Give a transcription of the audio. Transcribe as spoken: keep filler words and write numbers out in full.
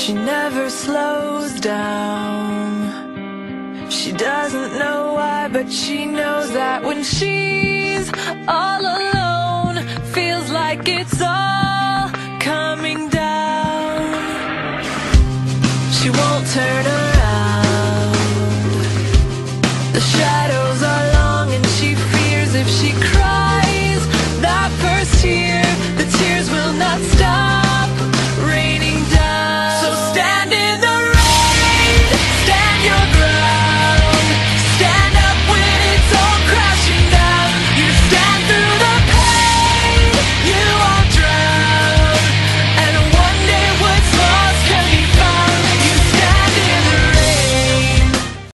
She never slows down. She doesn't know why, but she knows that when she's all alone, feels like it's all coming down. She won't turn around. The shadow